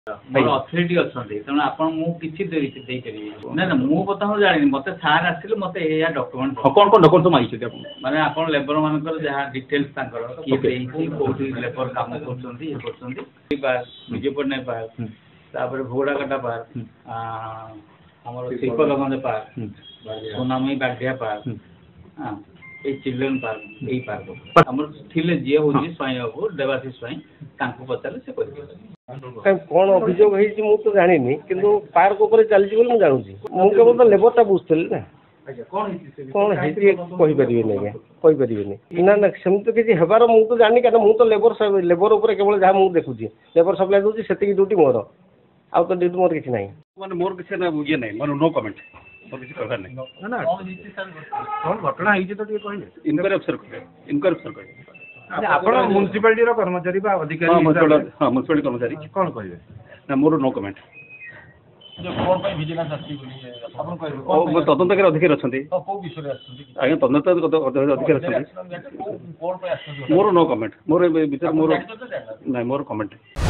authority अच्छा तेणु आप ना ना मु बता जानी मत सार आसिले मत डॉक्यूमेंट कौन कौन डॉक्यूमेंट मांगी माने आप लेबर मानकर जहाँ डिटेल्स किए लेबर काम कर विजय पट्टनायक पार्क तापर घोड़ाकाटा पार्क आम शिल्पलगंज पार्क सोनामी बाढ़िया पार्क ये चिल्ड्रेन पार्क यही पार्क आम थे जी हूँ स्वाई बाबू देवाशीष स्वाई पचारे से कौन अभियोग है तो जानी कि पार्क उपर चलती बोली मुझे जानूँ मुझे केवल तो लेबरटा बुझुली ना कौन है कहीपरि कहीपरि ना ना सेमती किसी हेबार मुझे तो जानी क्या मुझे तो लेबर लेबर उपर केवल जहाँ मुझे देखुची लेबर सप्लाई दूसरी से ड्यूटी मोर आउ तो ड्यूटी मोर किसी ना माने मोर किसी ये नहीं माने नो कमेंट मोर किसी कहबार नहीं ना कौन घटना होती तो कहले इनक्वारी अफसर कहे इनक्वारी अफसर कहे आपण म्युनिसिपालिटी रो कर्मचारी बा अधिकारी हां म्युनिसिपालिटी कर्मचारी कौन कहबे ना मोर नो कमेंट जो कोन पे विजिलेंस आसी बोली आपण कहबे ओ तदंतकारी अधिकारी अछंती को विषय आछंती आगे तदंतकारी अधिकारी अछंती कोन पे आछंती मोर नो कमेंट मोर विचार मोर नहीं मोर कमेंट